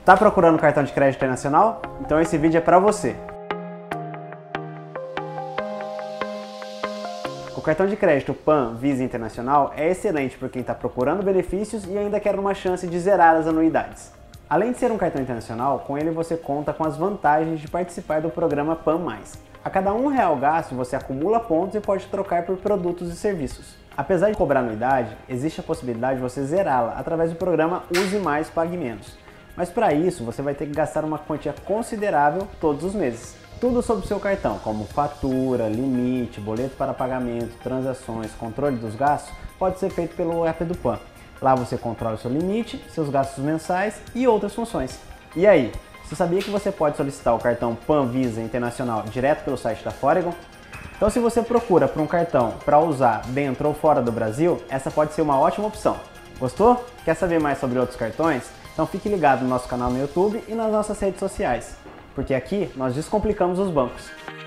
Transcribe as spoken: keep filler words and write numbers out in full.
Tá procurando cartão de crédito internacional? Então esse vídeo é para você. O cartão de crédito Pan Visa Internacional é excelente para quem está procurando benefícios e ainda quer uma chance de zerar as anuidades. Além de ser um cartão internacional, com ele você conta com as vantagens de participar do programa Pan mais. A cada um real gasto, você acumula pontos e pode trocar por produtos e serviços. Apesar de cobrar anuidade, existe a possibilidade de você zerá-la através do programa Use Mais, Pague Menos. Mas para isso, você vai ter que gastar uma quantia considerável todos os meses. Tudo sobre o seu cartão, como fatura, limite, boleto para pagamento, transações, controle dos gastos, pode ser feito pelo app do Pan. Lá você controla o seu limite, seus gastos mensais e outras funções. E aí, você sabia que você pode solicitar o cartão Pan Visa Internacional direto pelo site da Foregon? Então, se você procura por um cartão para usar dentro ou fora do Brasil, essa pode ser uma ótima opção. Gostou? Quer saber mais sobre outros cartões? Então fique ligado no nosso canal no YouTube e nas nossas redes sociais, porque aqui nós descomplicamos os bancos.